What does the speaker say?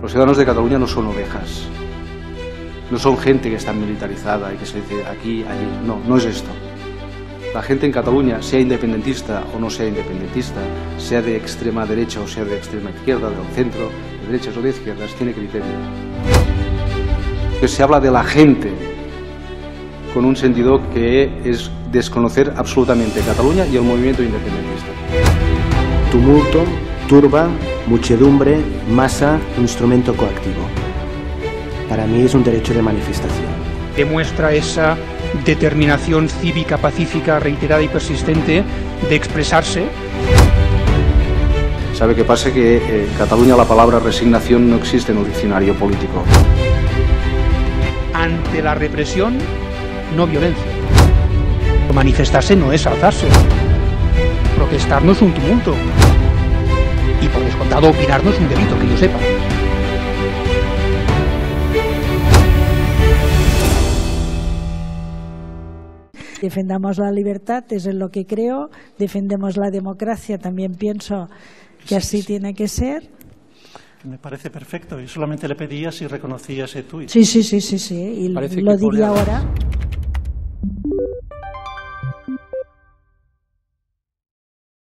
Los ciudadanos de Cataluña no son ovejas, no son gente que está militarizada y que se dice aquí, allí. No, no es esto. La gente en Cataluña, sea independentista o no sea independentista, sea de extrema derecha o sea de extrema izquierda, del centro, de derechas o de izquierdas, tiene criterio. Se habla de la gente con un sentido que es desconocer absolutamente Cataluña y el movimiento independentista. Tumulto, turba, muchedumbre, masa, instrumento coactivo. Para mí es un derecho de manifestación. Demuestra esa determinación cívica, pacífica, reiterada y persistente de expresarse. ¿Sabe qué pasa? Que en Cataluña la palabra resignación no existe en el diccionario político. Ante la represión, no violencia. Manifestarse no es alzarse. Protestar no es un tumulto. Y por descontado, opinar no es un delito, que yo sepa. Defendamos la libertad, es en lo que creo. Defendemos la democracia, también pienso que así tiene que ser. Me parece perfecto. Yo solamente le pedía si reconocía ese tuit. Sí, y lo diría ahora.